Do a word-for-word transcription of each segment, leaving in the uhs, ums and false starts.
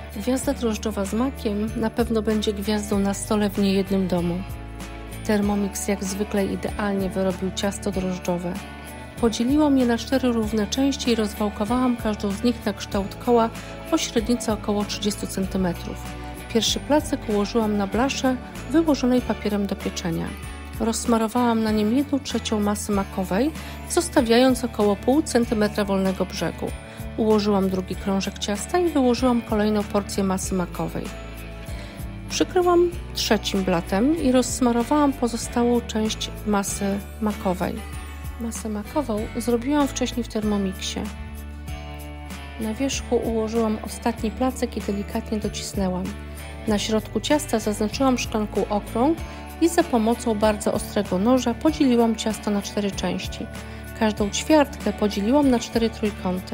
Gwiazda drożdżowa z makiem na pewno będzie gwiazdą na stole w niejednym domu. Thermomix jak zwykle idealnie wyrobił ciasto drożdżowe. Podzieliłam je na cztery równe części i rozwałkowałam każdą z nich na kształt koła o średnicy około trzydzieści centymetrów. Pierwszy placek ułożyłam na blaszę wyłożonej papierem do pieczenia. Rozsmarowałam na nim jedną trzecią masy makowej, zostawiając około pół centymetra wolnego brzegu. Ułożyłam drugi krążek ciasta i wyłożyłam kolejną porcję masy makowej. Przykryłam trzecim blatem i rozsmarowałam pozostałą część masy makowej. Masę makową zrobiłam wcześniej w Thermomixie. Na wierzchu ułożyłam ostatni placek i delikatnie docisnęłam. Na środku ciasta zaznaczyłam szklanką okrąg i za pomocą bardzo ostrego noża podzieliłam ciasto na cztery części. Każdą ćwiartkę podzieliłam na cztery trójkąty.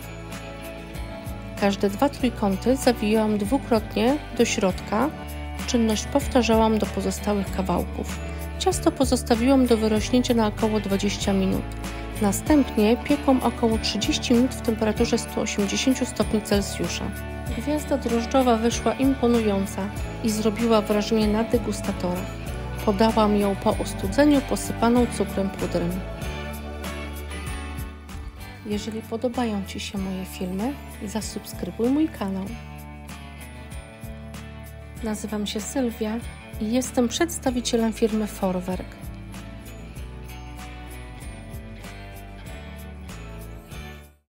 Każde dwa trójkąty zawijałam dwukrotnie do środka. Czynność powtarzałam do pozostałych kawałków. Ciasto pozostawiłam do wyrośnięcia na około dwadzieścia minut. Następnie piekłam około trzydzieści minut w temperaturze sto osiemdziesiąt stopni Celsjusza. Gwiazda drożdżowa wyszła imponująca i zrobiła wrażenie na degustatorach. Podałam ją po ostudzeniu posypaną cukrem pudrem. Jeżeli podobają Ci się moje filmy, zasubskrybuj mój kanał. Nazywam się Sylwia i jestem przedstawicielem firmy Vorwerk.